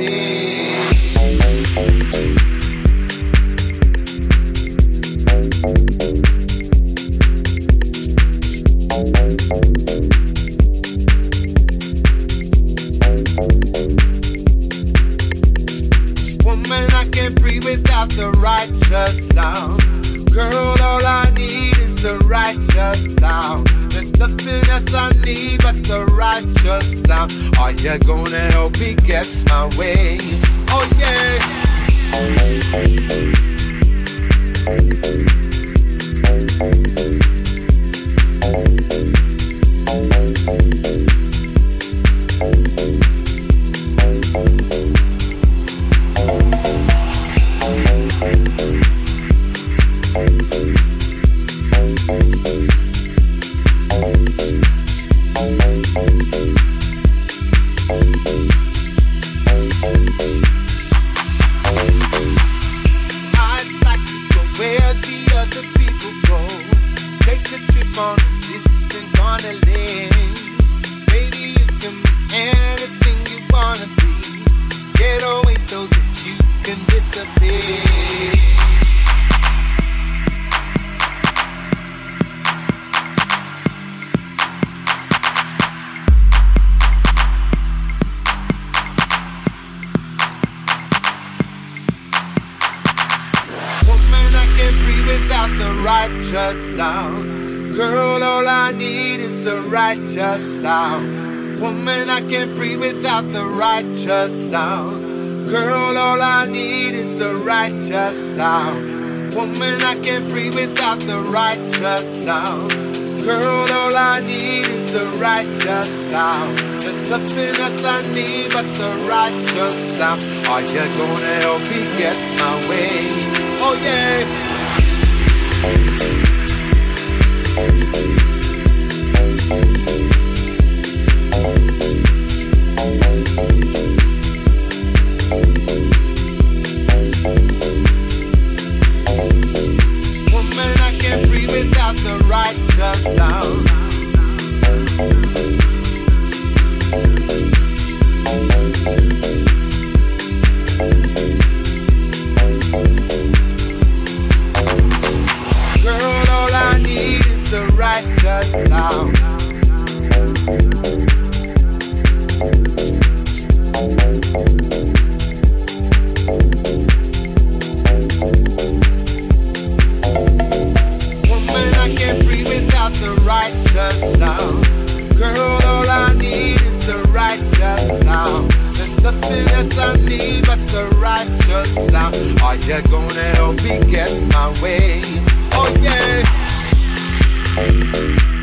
Woman, I can't breathe without the righteous sound. Girl, all I need is the righteous sound. There's nothing else I need but the righteous sound. Are you gonna help me get my way? Oh yeah. On a distant wonderland. Baby, you can be anything you wanna be. Get away so that you can disappear. Woman, I can't breathe without the righteous sound. Girl, all I need is the righteous sound. Woman, I can't breathe without the righteous sound. Girl, all I need is the righteous sound. Woman, I can't breathe without the righteous sound. Girl, all I need is the righteous sound. There's nothing else I need but the righteous sound. Are you gonna help me get my way? Oh yeah. Woman, I can't breathe without the righteous sound. Girl, all I need is the righteous sound. Woman, I can't breathe without the righteous sound. Girl, all I need is the righteous sound. There's nothing else I need but the righteous sound. Are you gonna help me get my way? Oh yeah.